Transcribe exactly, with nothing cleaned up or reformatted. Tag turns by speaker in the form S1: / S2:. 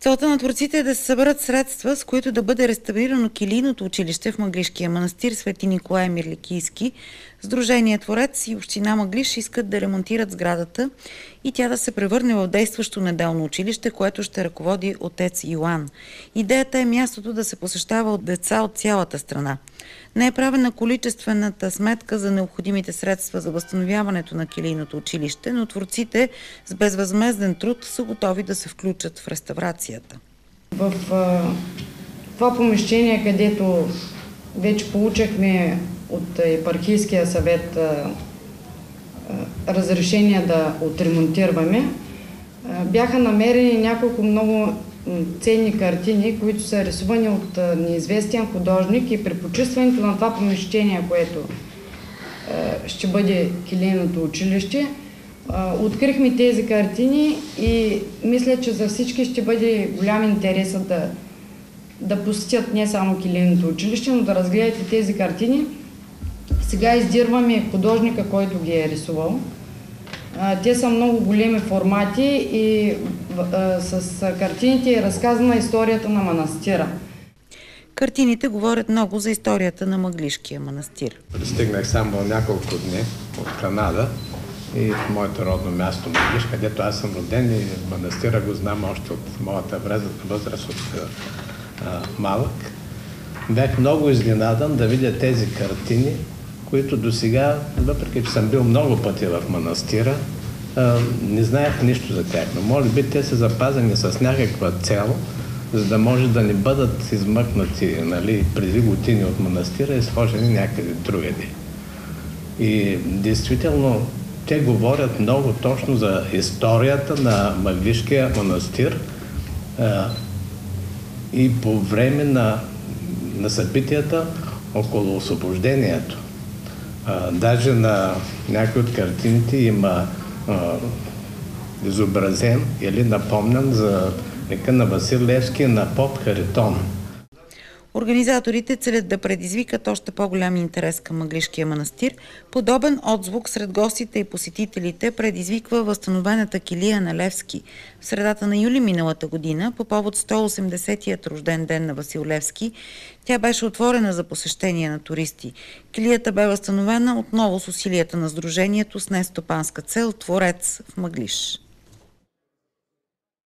S1: Целта на творците е да се съберат средства, с които да бъде реставрирано килийното училище в Мъглижкия манастир Свети Николай Мирликийски. Сдружение Творец и община Мъглиж искат да ремонтират сградата и тя да се превърне в действащо неделно училище, което ще ръководи отец Йоан. Идеята е мястото да се посещава от деца от цялата страна. Не е правена количествената сметка за необходимите средства за възстановяването на килийното училище, но творците с безвъзмезден труд са готови да се включат в реставрацията.
S2: В а, това помещение, където вече получихме от епархийския съвет а, а, разрешение да отремонтираме, а, бяха намерени няколко много ценни картини, които са рисувани от неизвестен художник, и при почистването на това помещение, което е, ще бъде килийното училище, е, открихме тези картини и мисля, че за всички ще бъде голям интерес да, да посетят не само килийното училище, но да разгледате тези картини. Сега издирваме художника, който ги е рисувал. Те са много големи формати и а, с картините е разказана историята на манастира.
S1: Картините говорят много за историята на Мъглижкия манастир.
S3: Пристигнах само няколко дни от Канада и в моето родно място Мъглиж, където аз съм роден и манастира го знам още от моята възраст от а, малък. Бях много изненадан да видя тези картини, които до сега, въпреки че съм бил много пъти в манастира, не знаех нищо за тях. Но може би те са запазени с някаква цел, за да може да не бъдат измъкнати, нали, преди години от манастира и сложени някъде другаде. И действително те говорят много точно за историята на Мъглижкия манастир и по време на, на събитията около освобождението. А, даже на някои от картините има а, изобразен или напомнен за века на Васил Левски на поп Харитон.
S1: Организаторите целят да предизвикат още по-голям интерес към Мъглижкия манастир. Подобен отзвук сред гостите и посетителите предизвиква възстановената килия на Левски. В средата на юли миналата година, по повод сто и осемдесетият рожден ден на Васил Левски, тя беше отворена за посещение на туристи. Килията бе възстановена отново с усилията на сдружението с нестопанска цел Творец в Мъглиж.